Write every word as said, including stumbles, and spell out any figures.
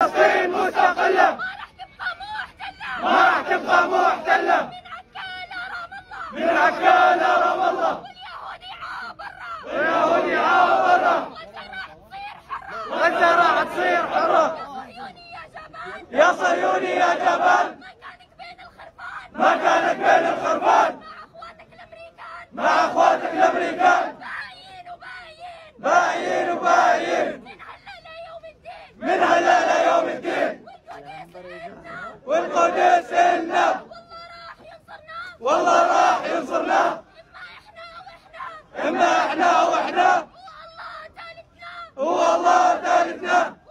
فلسطين مستقلة ما راح تبقى محتلة من عكا إلى رام الله واليهودي عابرة غزة راح تصير حرة يا صهيوني يا جبل مكانك بين الخربان مع اخواتك الامريكان باين وباين من هلا ليوم الدين والقدس إلنا والله راح ينصرنا إما إحنا وإحنا هو الله ثالثنا